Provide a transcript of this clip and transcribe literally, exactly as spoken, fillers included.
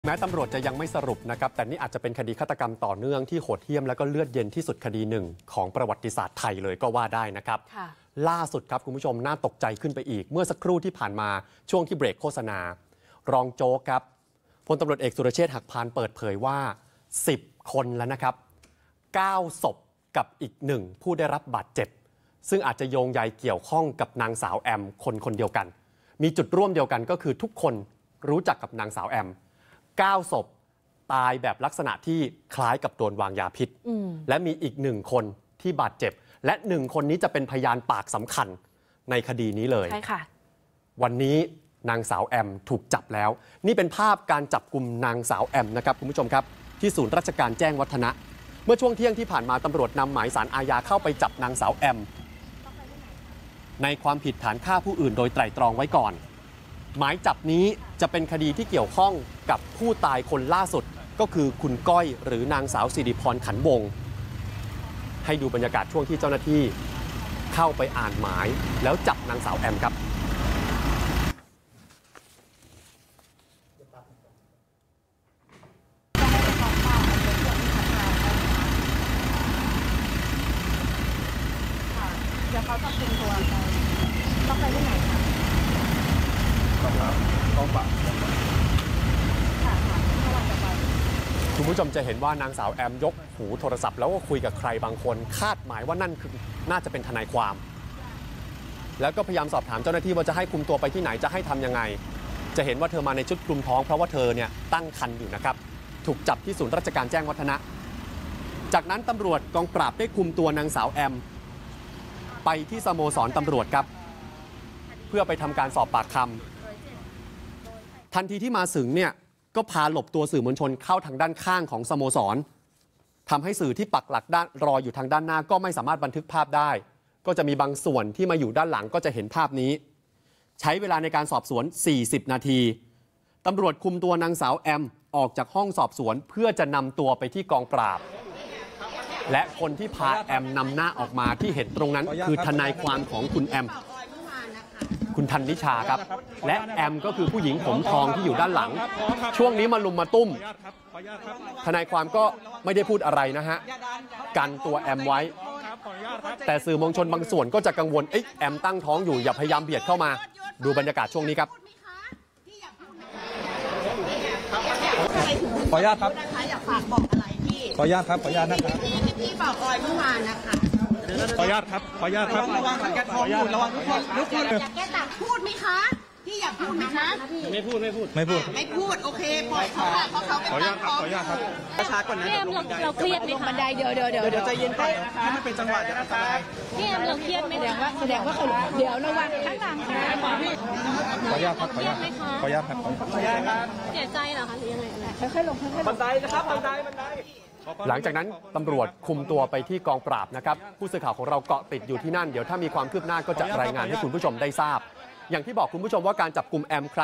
แม้ตำรวจจะยังไม่สรุปนะครับแต่นี่อาจจะเป็นคดีฆาตกรรมต่อเนื่องที่โหดเหี้ยมและก็เลือดเย็นที่สุดคดีหนึ่งของประวัติศาสตร์ไทยเลยก็ว่าได้นะครับล่าสุดครับคุณผู้ชมน่าตกใจขึ้นไปอีกเมื่อสักครู่ที่ผ่านมาช่วงที่เบรกโฆษณารองโจ๊กครับพลตำรวจเอกสุรเชษฐ์หักพานเปิดเผยว่าสิบคนแล้วนะครับเก้าศพกับอีกหนึ่งผู้ได้รับบาดเจ็บซึ่งอาจจะโยงใยเกี่ยวข้องกับนางสาวแอมคนคนเดียวกันมีจุดร่วมเดียวกันก็คือทุกคนรู้จักกับนางสาวแอมเก้าศพตายแบบลักษณะที่คล้ายกับโดนวางยาพิษและมีอีกหนึ่งคนที่บาดเจ็บและหนึ่งคนนี้จะเป็นพยานปากสำคัญในคดีนี้เลยใช่ค่ะวันนี้นางสาวแอมถูกจับแล้วนี่เป็นภาพการจับกุมนางสาวแอมนะครับคุณผู้ชมครับที่ศูนย์ราชการแจ้งวัฒนะเมื่อช่วงเที่ยงที่ผ่านมาตำรวจนำหมายสารอาญาเข้าไปจับนางสาวแอมในความผิดฐานฆ่าผู้อื่นโดยไตร่ตรองไว้ก่อนหมายจับนี้จะเป็นคดีที่เกี่ยวข้องกับผู้ตายคนล่าสุดก็คือคุณก้อยหรือนางสาวสิริพรขันวงศ์ให้ดูบรรยากาศช่วงที่เจ้าหน้าที่เข้าไปอ่านหมายแล้วจับนางสาวแอมครับเดี๋ยวเขาจะคุมตัวไปต้องไปที่ไหนคะกองปราบกองปราบค่ะค่ะเมื่อวานจะไปคุณผู้ชมจะเห็นว่านางสาวแอมยกหูโทรศัพท์แล้วก็คุยกับใครบางคนคาดหมายว่านั่นคือน่าจะเป็นทนายความแล้วก็พยายามสอบถามเจ้าหน้าที่ว่าจะให้คุมตัวไปที่ไหนจะให้ทำยังไงจะเห็นว่าเธอมาในชุดคลุมท้องเพราะว่าเธอเนี่ยตั้งครรภ์อยู่นะครับถูกจับที่ศูนย์ราชการแจ้งวัฒนะจากนั้นตำรวจกองปราบได้คุมตัวนางสาวแอมไปที่สโมสรตำรวจครับเพื่อไปทำการสอบปากคำทันทีที่มาถึงเนี่ยก็พาหลบตัวสื่อมวลชนเข้าทางด้านข้างของสโมสรทำให้สื่อที่ปักหลักด้านรออยู่ทางด้านหน้าก็ไม่สามารถบันทึกภาพได้ก็จะมีบางส่วนที่มาอยู่ด้านหลังก็จะเห็นภาพนี้ใช้เวลาในการสอบสวนสี่สิบนาทีตำรวจคุมตัวนางสาวแอมออกจากห้องสอบสวนเพื่อจะนำตัวไปที่กองปราบและคนที่พาแอมนำหน้าออกมาที่เห็นตรงนั้นคือทนายความของคุณแอมคุณธันนิชาครับและแอมก็คือผู้หญิงผมทองที่อยู่ด้านหลังช่วงนี้มาลุมมาตุ้มทนายความก็ไม่ได้พูดอะไรนะฮะกันตัวแอมไว้แต่สื่อมวลชนบางส่วนก็จะกังวลเอ๊ะแอมตั้งท้องอยู่อย่าพยายามเบียดเข้ามาดูบรรยากาศช่วงนี้ครับขออนุญาตครับอยากฝากบอกอะไรพี่ขออนุญาตครับขออนุญาตนะครับที่พี่บอกออยเมื่อวานนะคะขออนุญาตครับขออนุญาตครับระวังแกท้องอยู่ระวังทุกคนทุกคนอยากแกตักพูดไหมคะพี่อยากพูดไหมคะไม่พูดไม่พูดไม่พูดไม่พูดโอเคปล่อยเขาเพราะเขาเป็นตั้งท้องขออนุญาตครับช้ากว่านั้นเราเครียดไหมคะบันไดเดี๋ยวเดี๋ยวเดี๋ยวเดี๋ยวใจเย็นไปให้มันเป็นจังหวะจะทำอะไรพี่แอมเราเครียดไหมแสดงว่าแสดงว่าเขาเดี๋ยวระวังข้างหลังนะขออนุญาตครับขออนุญาตขออนุญาตครับขออนุญาตครับเสียใจเหรอคะหรือยังไงค่อยๆลงค่อยๆลงบันไดนะครับบันไดบันไดหลังจากนั้นตำรวจคุมตัวไปที่กองปราบนะครับผู้สื่อข่าวของเราเกาะติดอยู่ที่นั่นเดี๋ยวถ้ามีความคืบหน้าก็จะรายงานให้คุณผู้ชมได้ทราบอย่างที่บอกคุณผู้ชมว่าการจับกุมแอม